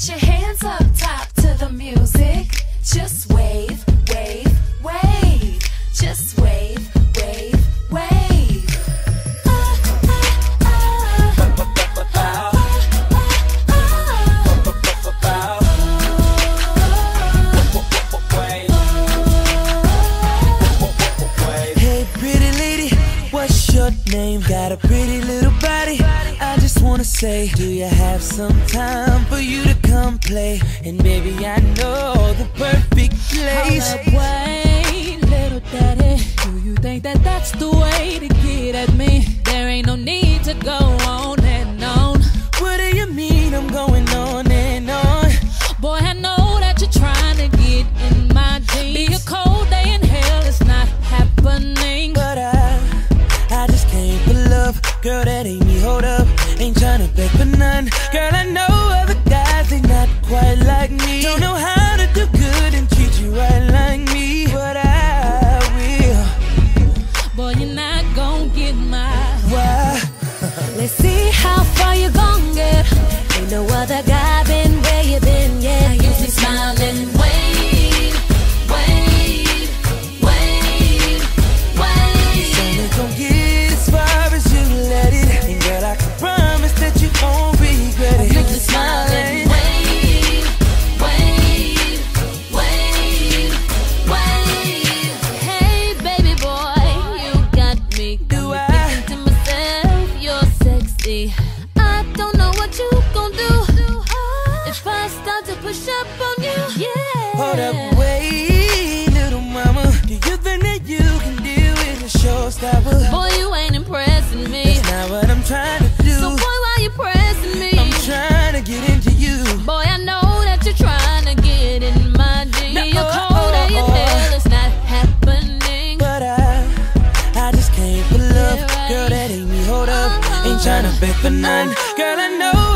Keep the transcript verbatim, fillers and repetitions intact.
Put your hands up top to the music. Just wave, wave, wave. Just wave, wave, wave. Ah, ah, ah. Hey pretty lady, what's your name? Got a pretty little body. I just wanna say, do you have some time for you to come play? And baby, I know the perfect place. Hold up, wait, little daddy. Do you think that that's the way to get at me? There ain't no need to go on and on. What do you mean I'm going on and on? Boy, I know that you're trying to get in my jeans. Be a cold day in hell, it's not happening. But I, I just came for love. Girl, that ain't me, hold up. Ain't tryna beg for none. Girl, I know other guys, they not quite like me. Don't know how to do good and treat you right like me. But I will. Boy, you're not gon' get my Why? Let's see how far you gon' get. Ain't no other guy been where you been, yeah. You see smiling, wave, wave, wave, wave. It's only gon' get as far as you let it. And girl, I can promise that you won't regret it. You see smiling, wave, wave, wave, wave. Hey, baby boy, you got me. Do Got I? me thinking to myself, you're sexy. I don't know what you gon' do if I start to push up on you. Yeah. Hold up, wait, little mama. Do you think that you can deal with a showstopper? Boy, you ain't impressing me. That's not what I'm trying to do. So boy, why you pressing me? I'm trying to get into you. Boy, I know that you're trying to get in my jeans. No, You're oh, cold and you oh, oh. tell it's not happening. But I, I just came for love. Yeah, right. Girl, that ain't me, hold up. Ain't trying to beg for none. Girl, I know